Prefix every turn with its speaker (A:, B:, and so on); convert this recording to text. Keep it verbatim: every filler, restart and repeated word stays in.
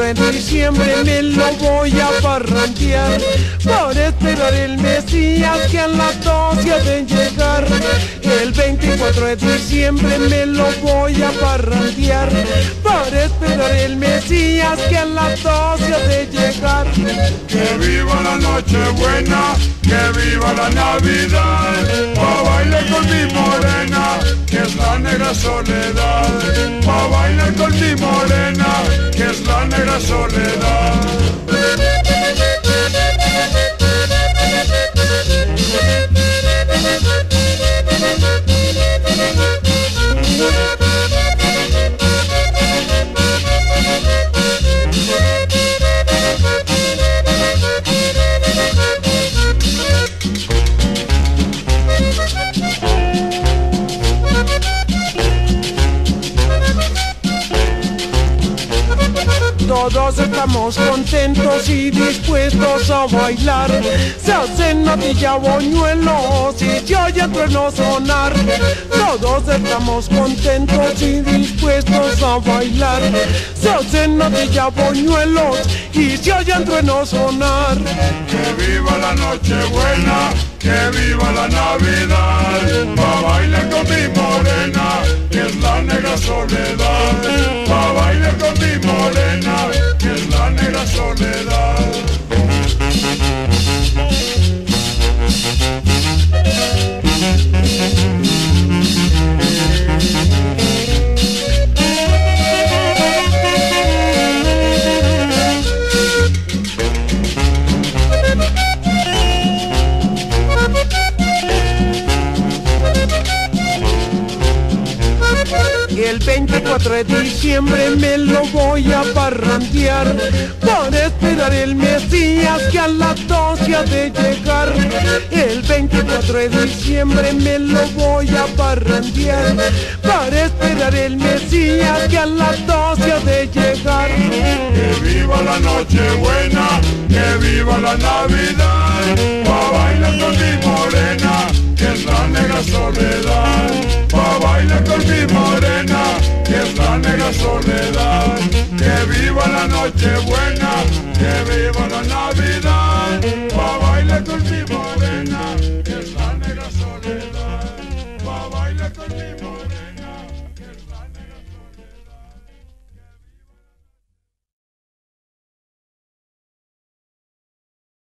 A: de diciembre me lo voy a parrandear, por esperar el Mesías que a las doce ha de llegar. El veinticuatro de diciembre me lo voy a parrandear, por esperar el Mesías que a las doce ha de llegar.
B: Que viva la Nochebuena, que viva la Navidad, pa' bailar con mi morena, que es la negra soledad, pa' bailar con mi morena, que es la negra soledad.
A: Todos estamos contentos y dispuestos a bailar. Se hacen natilla boñuelos y se oye trueno sonar. Todos estamos contentos y dispuestos a bailar. Se hacen natilla boñuelos y se oye trueno sonar.
B: Que viva la Nochebuena, que viva la Navidad, pa' bailar con mi morena, que es la negra soledad, pa' bailar con mi morena, que es la negra soledad.
A: El veinticuatro de diciembre me lo voy a parrandear, por esperar el Mesías que a las doce ha de llegar. El veinticuatro de diciembre me lo voy a parrandear, por esperar el Mesías que a las doce ha de llegar.
B: Que viva la Nochebuena, que viva la Navidad, pa' bailar con mi morena, que es la negra soledad, pa' bailar con mi morena, que es la negra soledad. Que viva la Nochebuena, que viva la Navidad.